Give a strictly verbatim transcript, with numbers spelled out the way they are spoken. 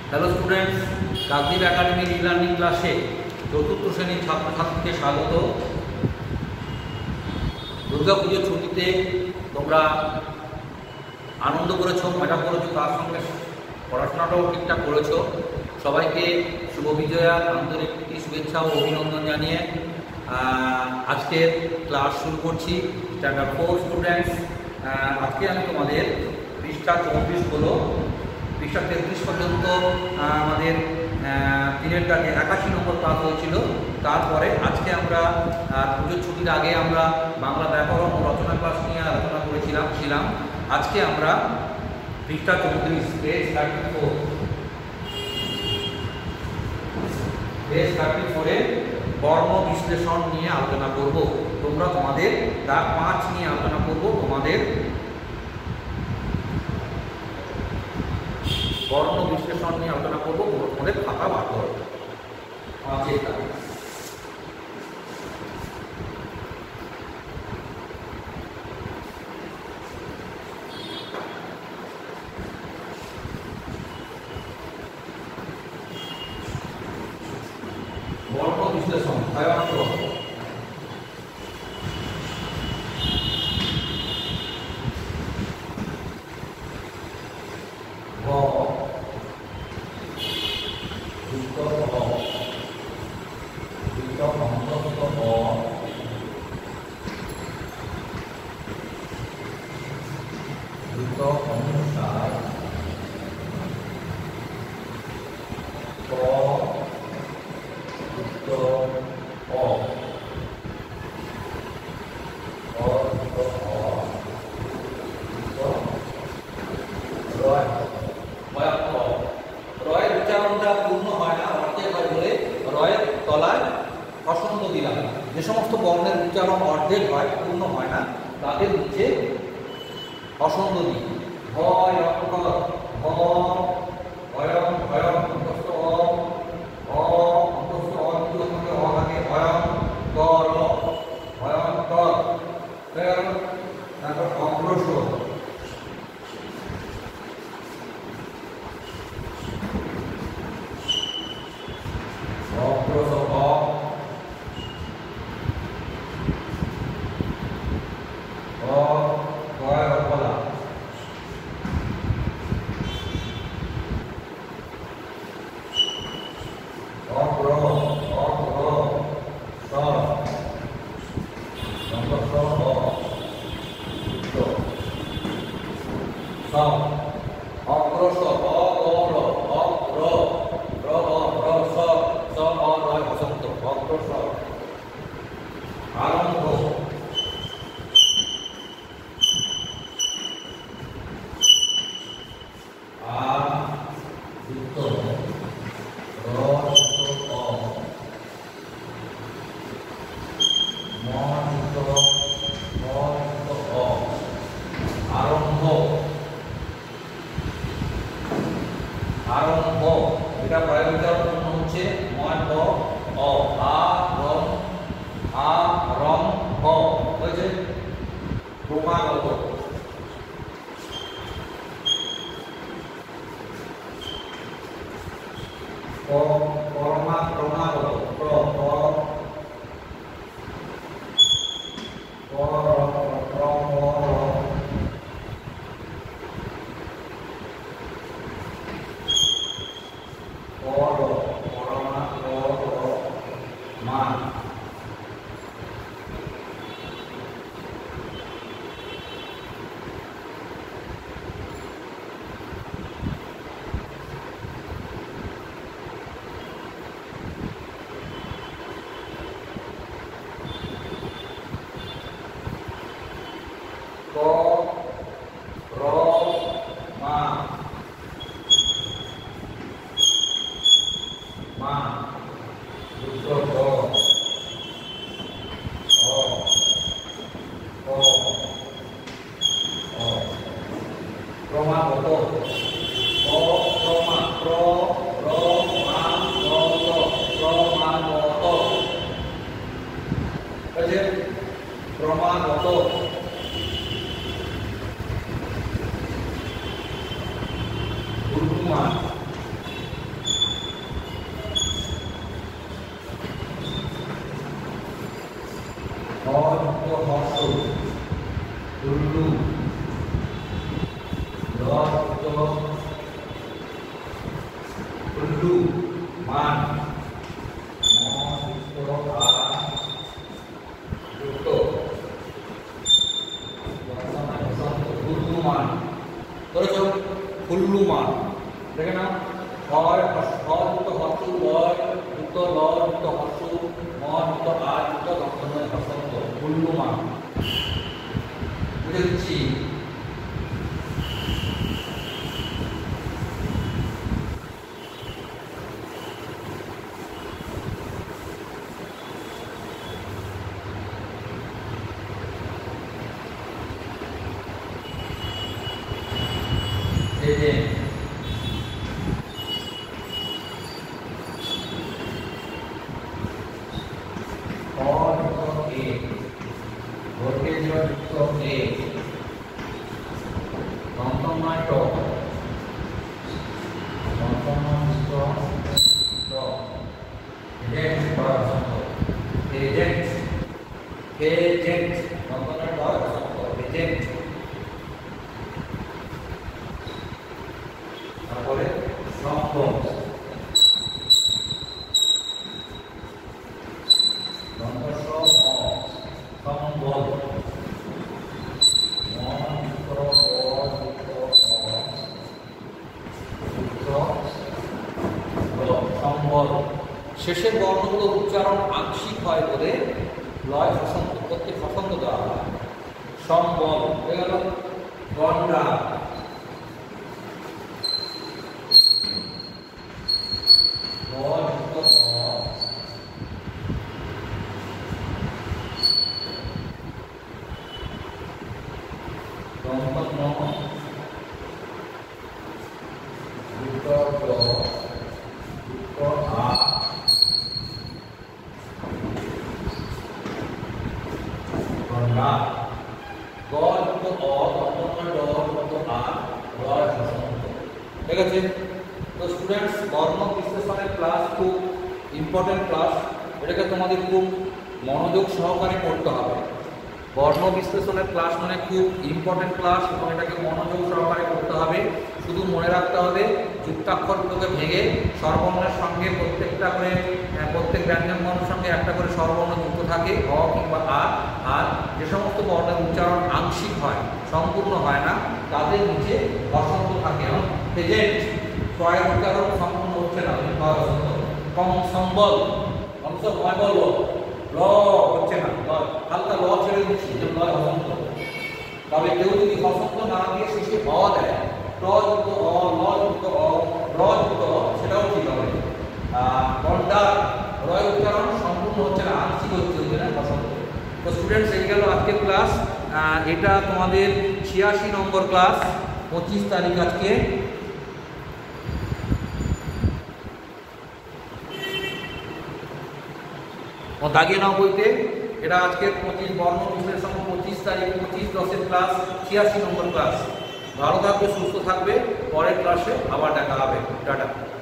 Hello students, Kakdwip একাডেমির e learning ক্লাসে চতুর্থ শ্রেণীর ছাত্রছাত্রীকে স্বাগত। দুর্গা পুজোর ছুটিতে তোমরা আনন্দ করেছো, মজা করেছো, তার সঙ্গে পড়াশোনাটাও ঠিকঠাক করেছো। সবাইকে শুভ বিজয়ার আন্তরিক শুভেচ্ছা ও অভিনন্দন জানিয়ে আজকের ক্লাস শুরু করছি। স্ট্যান্ডার্ড ফোর স্টুডেন্টস, আজকে আমি তোমাদের পৃষ্ঠা চৌত্রিশ হলো পৃষ্ঠা তেত্রিশ পর্যন্ত আমাদের তিনের দাগে একাশি নম্বর ক্লাস হয়েছিল। তারপরে আজকে আমরা পুজোর ছুটির আগে আমরা বাংলা ব্যাকরণ ও রচনা ক্লাস নিয়ে আলোচনা করেছিলাম ছিলাম আজকে আমরা পৃষ্ঠা চৌত্রিশ page thirty four page thirty ফোরে বর্ণ বিশ্লেষণ নিয়ে আলোচনা করব। তোমরা তোমাদের দাগ পাঁচ নিয়ে আলোচনা করব। তোমাদের বর্ণ বিশ্লেষণ নিয়ে আলোচনা করবো। তোমাদের খাতা বার করো পাঁচের দাগ। বর্ণ বিশ্লেষণ সাধারণত যে সমস্ত বর্ণের উচ্চারণ অর্ধেক হয়, পূর্ণ হয় না, তাদের নিচে অসন্ধ দিই। ভয় অক্ষর ভ ভয়ং ভয়ং অন্তস্থ অ অ অন্তস্থ অ দ্বিতীয় সঙ্গে অ থাকে ভয়ং কর ভয়ং কর তারপর অগ্রসর অগ্রসর অ অগ্রসর অগ্র অগ্র র র স স অ রয় বসন্ত অগ্রসর আরম্ভ আ যুক্ত র যুক্ত অ ম যুক্ত ম যুক্ত অ আরম্ভ আরম্ভ এটা প্রয়োগের জন্য হচ্ছে ময় ব অ আ রম আ রম ভ হয়েছে ক্রমাগত ক কর্মা ক্রমাগত প্র প প র প্র প র দেখে নাও হয় হযুক্ত হস্য লয় যুক্ত ল যুক্ত হস্য ম যুক্ত আ যুক্ত দন্তন্য হসন্ত গুল্লুমা বুঝে দিচ্ছি তারপরে সম্ভব সম্বল সম্বল শেষের বর্ণগুলো উচ্চারণ আংশিক হয় বলে লয় হসন্ত প্রত্যেক হসন্ত দেওয়া হয়। সম্বল হয়ে গেল গন্ডা ঠিক আছে। তো স্টুডেন্টস বর্ণ বিশ্লেষণের ক্লাস খুব ইম্পর্টেন্ট ক্লাস, এটাকে তোমাদের খুব মনোযোগ সহকারে পড়তে হবে। বর্ণ বিশ্লেষণের ক্লাস মানে খুব ইম্পর্টেন্ট ক্লাস এবং এটাকে মনোযোগ সহকারে পড়তে হবে। শুধু মনে রাখতে হবে যুক্তাক্ষরগুলোকে ভেঙে স্বরবর্ণের সঙ্গে প্রত্যেকটা করে প্রত্যেক ব্যঞ্জন বর্ণের সঙ্গে একটা করে স্বরবর্ণ যুক্ত থাকে অ কিংবা আ। আর যে সমস্ত বর্ণের উচ্চারণ আংশিক হয় সম্পূর্ণ হয় না তাদের নিচে হসন্ত থাকে। এবং প্রেজেন্ট ক্রয়ের উচ্চারণ সম্পূর্ণ হচ্ছে না কম সম্বল অংশ নয় বলবো ল হচ্ছে না, হালকা ল ছেড়ে দিচ্ছি যে লয় হসন্ত। তবে কেউ যদি হসন্ত না দিয়ে শেষে অ দেয় ট যুক্ত অ ল যুক্ত অ র যুক্ত অ সেটাও ঠিক হবে। গন্ডার রয় উচ্চারণ সম্পূর্ণ হচ্ছে না, আংশিক হচ্ছে ওই জন্য হসন্ত। তো স্টুডেন্টস এই গেল আজকের ক্লাস। এটা তোমাদের ছিয়াশি নম্বর ক্লাস, পঁচিশ তারিখ আজকে। দাগিয়ে নাও বইতে, এটা আজকের পঁচিশ বর্ণ বিশ্লেষণ পঁচিশ তারিখ পঁচিশ দশের ক্লাস, ছিয়াশি নম্বর ক্লাস। ভালো থাকবে, সুস্থ থাকবে, পরের ক্লাসে আবার দেখা হবে। টাটা।